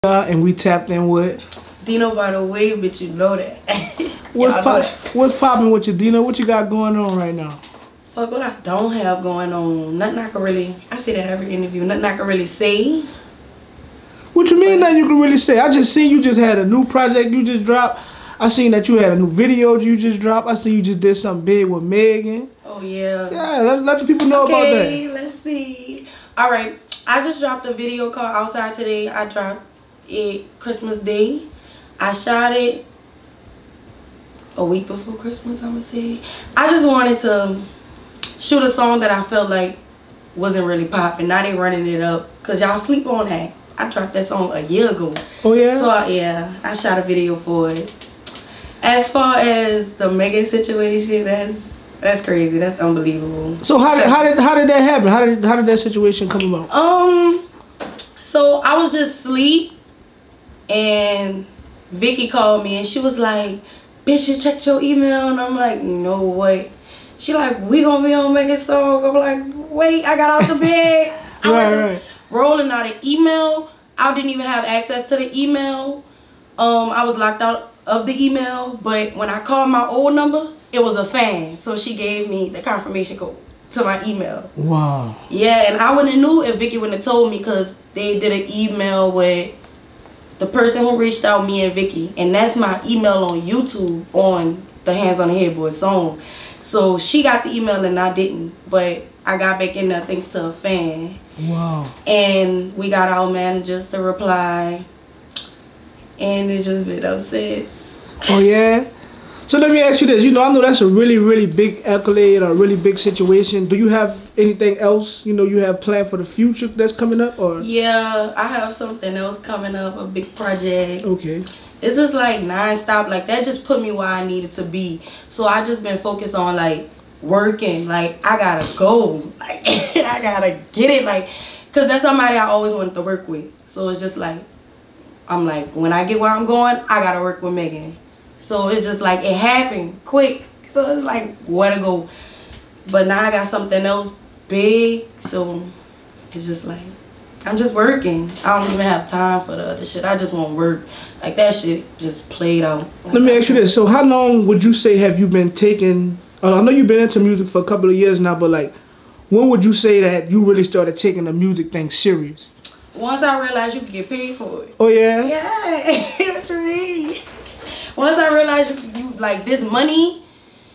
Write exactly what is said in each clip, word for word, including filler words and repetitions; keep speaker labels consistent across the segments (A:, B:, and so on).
A: And we tapped in with
B: Dino by the way, but you know that.
A: What's pop What's popping with you, Dino? What you got going on right now?
B: Fuck what I don't have going on. Nothing I can really. I say that every interview. Nothing I can really say.
A: What you mean that you can really say? I just seen you just had a new project you just dropped. I seen that you had a new video you just dropped. I seen you just did something big with Megan.
B: Oh yeah.
A: Yeah, let, let the people know
B: okay,
A: about that.
B: Okay, let's see. All right, I just dropped a video called Outside Today. I dropped it Christmas Day. I shot it a week before Christmas, I'ma say. I just wanted to shoot a song that I felt like wasn't really popping. Now they running it up because y'all sleep on that. I dropped that song a year ago.
A: Oh yeah?
B: So I, yeah, I shot a video for it. As far as the Megan situation, that's that's crazy. That's unbelievable.
A: So how did how did how did that happen? How did how did that situation come about?
B: Um so I was just asleep and Vicky called me and she was like, bitch, you checked your email? And I'm like, no way. She like, we gonna be on Megan's song. I'm like, wait, I got out the bed. I
A: right,
B: went
A: right.
B: rolling out an email. I didn't even have access to the email. Um, I was locked out of the email, but when I called my old number, it was a fan. So she gave me the confirmation code to my email.
A: Wow.
B: Yeah, and I wouldn't have knew if Vicky wouldn't have told me because they did an email with the person who reached out, me and Vicky, and that's my email on YouTube on the Hands on the Headboard song. So she got the email and I didn't, but I got back in there thanks to a fan.
A: Wow.
B: And we got our managers to reply, and it just been upset.
A: Oh yeah? So let me ask you this. You know, I know that's a really, really big accolade or a really big situation. Do you have anything else, you know, you have planned for the future that's coming up? Or
B: Yeah, I have something else coming up, a big project.
A: Okay.
B: It's just like non-stop. Like, that just put me where I needed to be. So I just been focused on, like, working. Like, I gotta go. Like, I gotta get it. Like, because that's somebody I always wanted to work with. So it's just like, I'm like, when I get where I'm going, I gotta work with Megan. So it's just like, it happened quick. So it's like, where to go. But now I got something else big. So it's just like, I'm just working. I don't even have time for the other shit. I just want to work. Like, that shit just played out. Like,
A: let me ask you this. So how long would you say have you been taking, uh, I know you've been into music for a couple of years now, but like, when would you say that you really started taking the music thing serious?
B: Once I realized you could get paid for it.
A: Oh yeah?
B: Yeah, what you mean? Once I realized you, you like this money,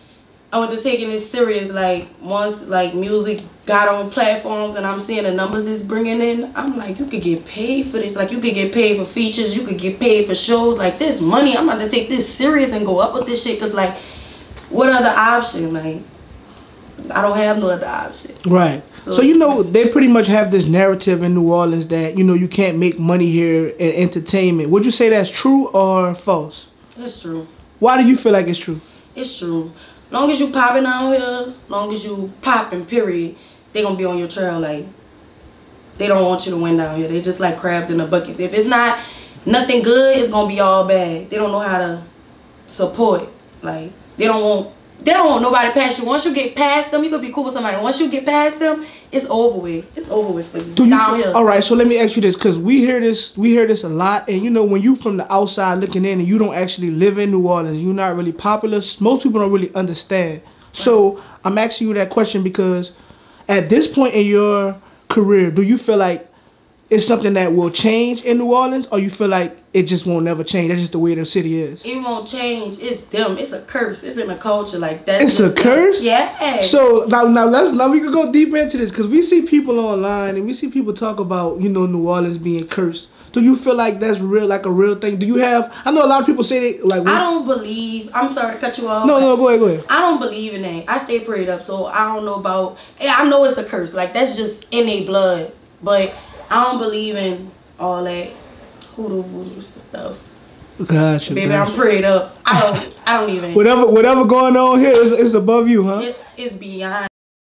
B: I went to taking it serious. Like, once like music got on platforms and I'm seeing the numbers it's bringing in, I'm like, you could get paid for this. Like, you could get paid for features, you could get paid for shows. Like, this money, I'm about to take this serious and go up with this shit. Cause like, what other option? Like, I don't have no other option.
A: Right. So, so you know, they pretty much have this narrative in New Orleans that, you know, you can't make money here in entertainment. Would you say that's true or false?
B: It's true.
A: Why do you feel like it's true?
B: It's true. Long as you popping out here, long as you popping, period, they gonna be on your trail. Like, they don't want you to win down here. They just like crabs in a bucket. If it's not nothing good, it's gonna be all bad. They don't know how to support. Like, they don't want they don't want nobody past you. Once you get past them, you could be cool with somebody. Once you get past them, it's over with. It's over with for you.
A: Do you
B: down here.
A: All right, so let me ask you this, because we hear this, we hear this a lot, and you know, when you from the outside looking in and you don't actually live in New Orleans, you're not really popular. Most people don't really understand. So I'm asking you that question because at this point in your career, do you feel like it's something that will change in New Orleans, or you feel like it just won't never change? That's just the way the city is.
B: It won't change. It's them. It's a curse. It's in the culture like that.
A: It's a curse?
B: Yeah.
A: So now, now let's now we can go deep into this because we see people online and we see people talk about, you know, New Orleans being cursed. Do you feel like that's real, like a real thing? Do you have? I know a lot of people say they like.
B: I don't believe. I'm sorry to cut you off.
A: No, no, go ahead, go ahead.
B: I don't believe in that. I stay prayed up, so I don't know about. I know it's a curse. Like, that's just in their blood, but I don't believe in all that hoodoo voodoo stuff.
A: Gotcha.
B: Baby,
A: gotcha.
B: I'm prayed up. I don't. I don't even.
A: Whatever, whatever going on here is, is above you, huh?
B: It's, it's beyond.